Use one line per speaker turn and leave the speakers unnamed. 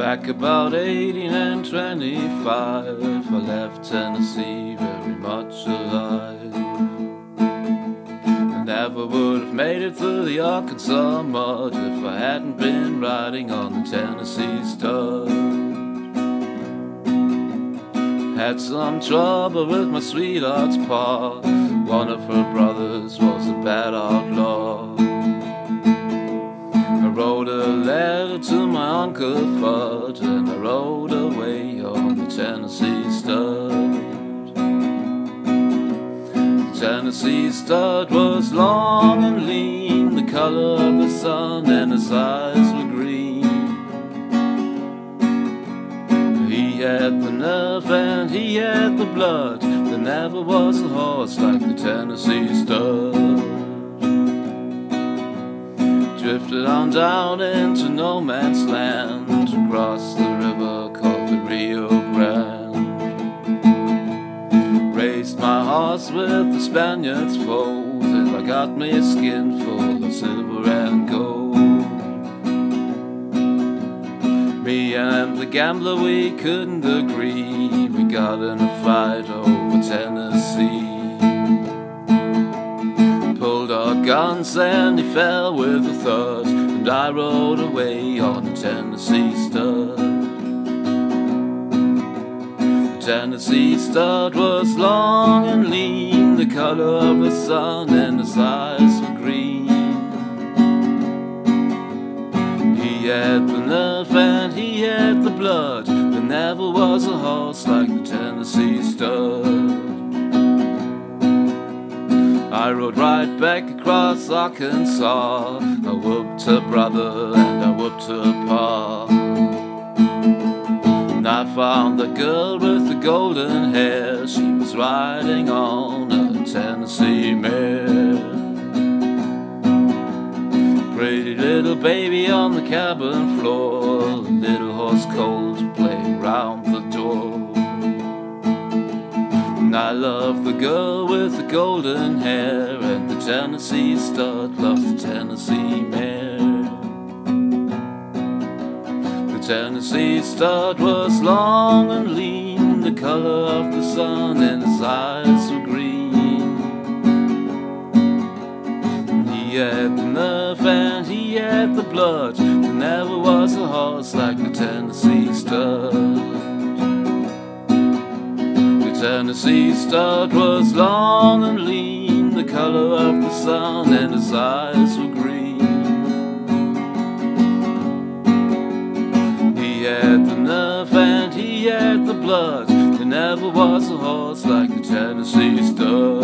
Back about 18 and 25, I left Tennessee very much alive. I never would have made it through the Arkansas mud if I hadn't been riding on the Tennessee Stud. Had some trouble with my sweetheart's pa. One of her brothers was a bad outlaw. I wrote a letter to my Uncle Fudd, and I rode away on the Tennessee Stud. The Tennessee Stud was long and lean, the color of the sun, and his eyes were green. He had the nerve and he had the blood. There never was a horse like the Tennessee Stud. Drifted on down into no man's land, across the river called the Rio Grande. Raced my horse with the Spaniards' foal till I got me a skin full of silver and gold. Me and the gambler, we couldn't agree. We got in a fight over Tennessee. Pulled our guns and he fell with a thud, and I rode away on the Tennessee Stud. The Tennessee Stud was long and lean, the color of the sun, and his eyes were green. He had the nerve and he had the blood. There never was a horse like the Tennessee Stud. I rode right back across Arkansas. I whooped her brother and I whooped her pa. And I found the girl with the golden hair. She was riding on a Tennessee mare. Pretty little baby on the cabin floor, a little horse colt playing round the door. And I love the girl with the golden hair, and the Tennessee Stud loves the Tennessee mare. The Tennessee Stud was long and lean, the color of the sun, and his eyes were green. He had the nerve and he had the blood. There never was a horse like the Tennessee Stud. The Tennessee Stud was long and lean, the color of the sun, and his eyes were green. He had the nerve and he had the blood. There never was a horse like the Tennessee Stud.